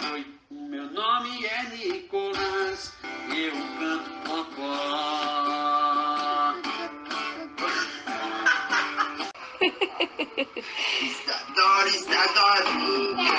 Oi, o meu nome é Nicolas, eu canto popó. Isadora.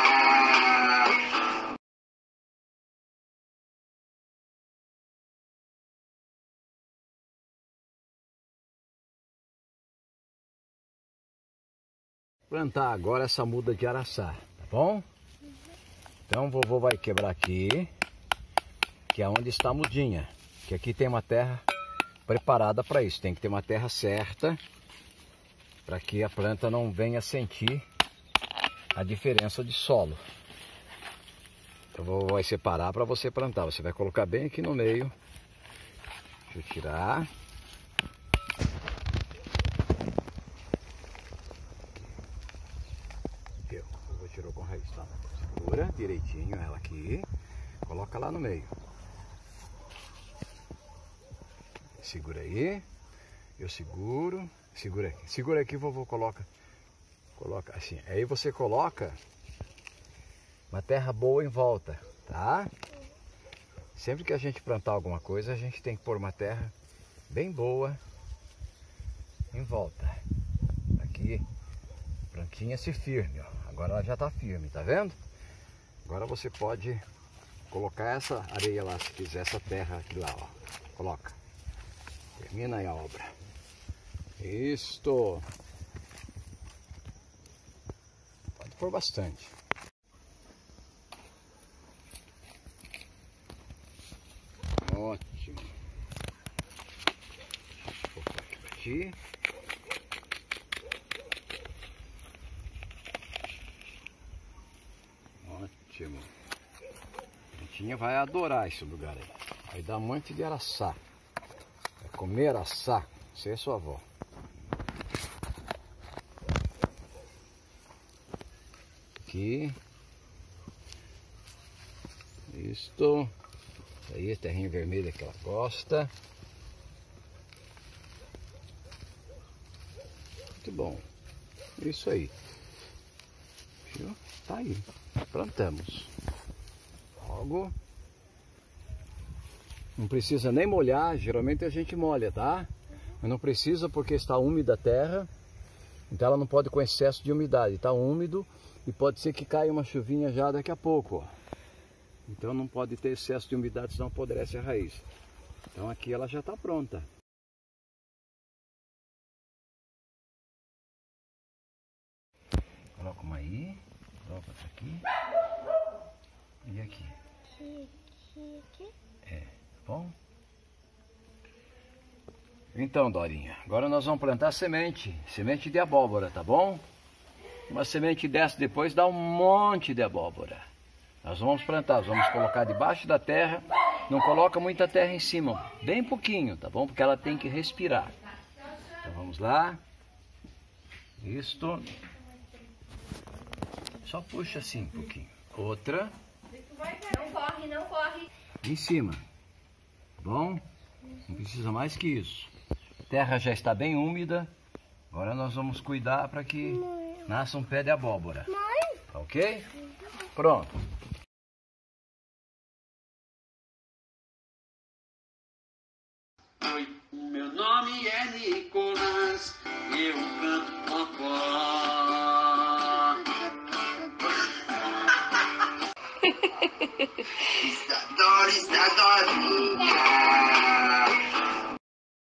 Plantar agora essa muda de araçá, tá bom? Então o vovô vai quebrar aqui, que é onde está a mudinha, que aqui tem uma terra preparada para isso, tem que ter uma terra certa, para que a planta não venha sentir a diferença de solo. Então o vovô vai separar para você plantar, você vai colocar bem aqui no meio. Deixa eu tirar. Tirou com raiz, tá? Segura direitinho ela aqui, coloca lá no meio. Segura aí, eu seguro, segura aqui, vovô coloca assim. Aí você coloca uma terra boa em volta, tá? Sempre que a gente plantar alguma coisa, a gente tem que pôr uma terra bem boa em volta. Aqui, a plantinha se firme, ó. Agora ela já está firme, tá vendo? Agora você pode colocar essa areia lá, se quiser, essa terra aqui lá, ó. Coloca. Termina aí a obra. Isto. Pode pôr bastante. Ótimo. Vou colocar aqui. Ótimo. A plantinha vai adorar esse lugar aí. Vai dar um monte de araçá. Vai comer araçá. Você é sua avó. Aqui. Isto. Aí a terrinha vermelha que ela gosta. Muito bom. Isso aí. Viu? Tá aí. Plantamos. Logo. Não precisa nem molhar, geralmente a gente molha, tá? Mas não precisa porque está úmida a terra. Então ela não pode com excesso de umidade. Está úmido e pode ser que caia uma chuvinha já daqui a pouco, ó. Então não pode ter excesso de umidade, senão apodrece a raiz. Então aqui ela já está pronta. Coloca uma aí, coloca outra aqui e aqui. É, tá bom? Então, Dorinha, agora nós vamos plantar semente de abóbora, tá bom? Uma semente dessa depois dá um monte de abóbora. Nós vamos plantar, vamos colocar debaixo da terra, não coloca muita terra em cima, bem pouquinho, tá bom? Porque ela tem que respirar. Então vamos lá. Isto. Só puxa assim um pouquinho. Outra. Não corre, não corre. Em cima. Tá bom? Não precisa mais que isso. A terra já está bem úmida. Agora nós vamos cuidar para que nasça um pé de abóbora. Tá ok? Pronto. Oi, o meu nome é Nicolas, eu canto popó. Isadora.